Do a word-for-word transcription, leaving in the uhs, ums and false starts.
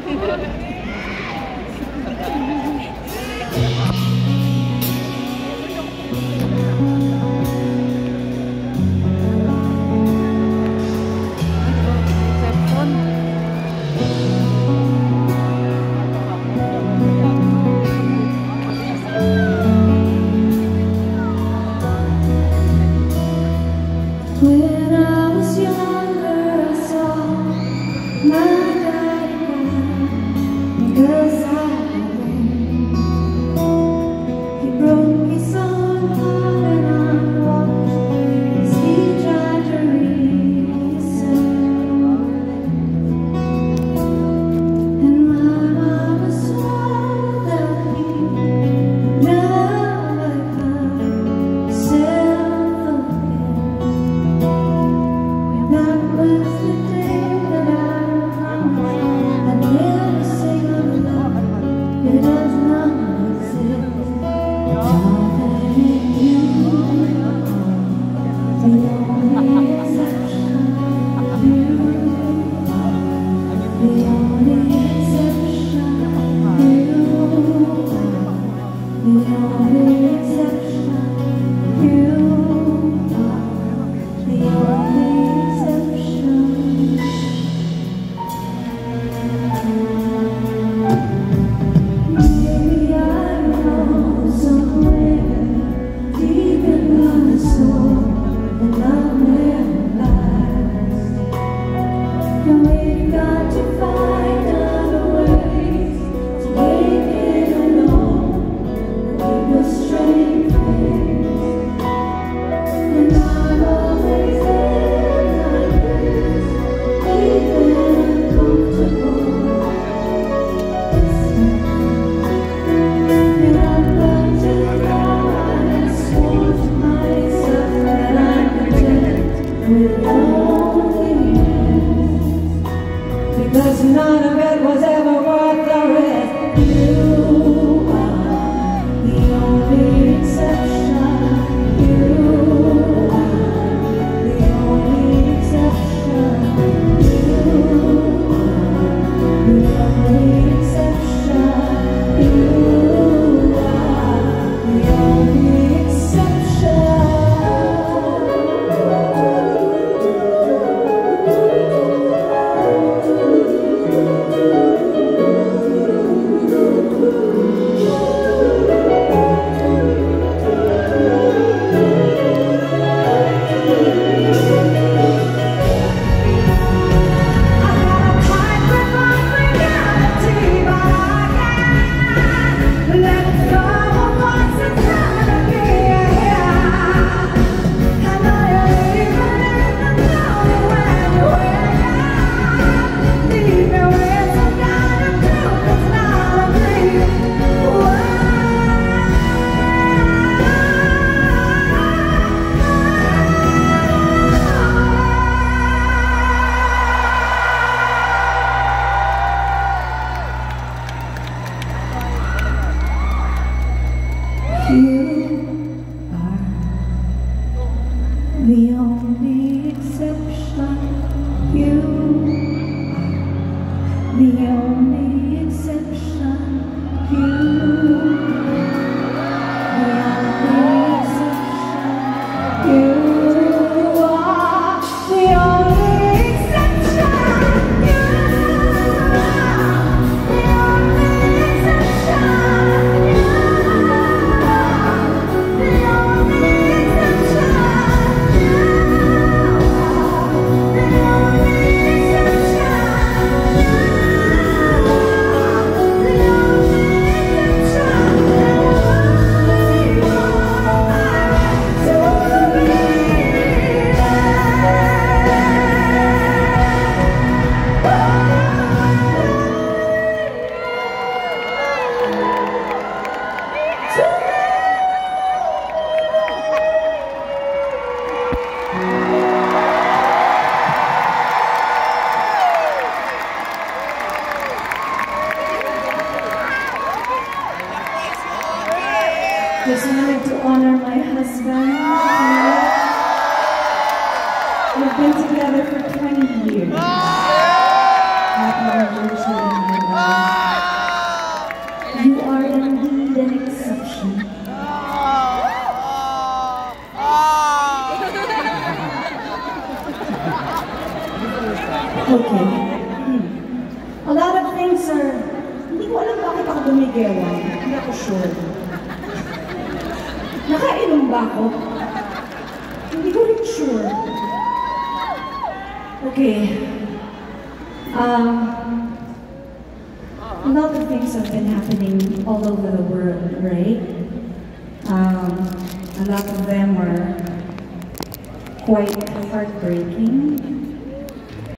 Because none of it was ever worth the risk. You are the only exception. You are the only exception. You are the only exception. You are the only exception. The only exception, you are the only exception, you are the only exception, you are the only exception, you are the only exception, you are the only Just wanted to honor my husband. We've been together for twenty years. Happy anniversary. Okay. Hmm. A lot of things are, hindi ko alam bakit ako bumigewa. Hindi ako sure. Nakainom ba ako? Hindi ko rin sure. Okay. Um, a lot of things have been happening all over the world, right? Um, a lot of them are quite heartbreaking.